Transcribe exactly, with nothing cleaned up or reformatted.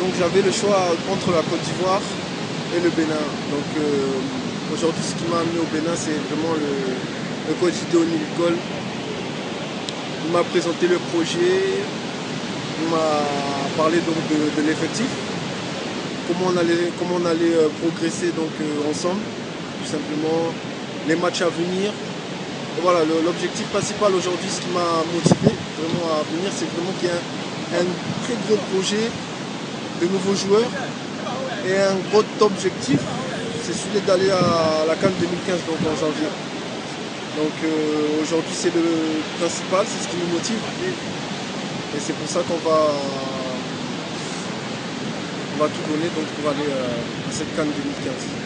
donc j'avais le choix entre la Côte d'Ivoire et le Bénin. Donc euh, aujourd'hui, ce qui m'a amené au Bénin, c'est vraiment le, le coach Idéoni Nicole. Il m'a présenté le projet, il m'a parlé donc de, de l'effectif, comment on allait, comment on allait euh, progresser donc euh, ensemble, tout simplement, les matchs à venir. Et voilà, l'objectif principal aujourd'hui, ce qui m'a motivé vraiment à venir, c'est vraiment qu'il y a un, un très gros projet de nouveaux joueurs et un gros objectif, c'est celui d'aller à la CAN deux mille quinze, donc en janvier. Donc euh, aujourd'hui c'est le principal, c'est ce qui nous motive et c'est pour ça qu'on va, on va tout donner donc, pour aller à cette CAN deux mille quinze.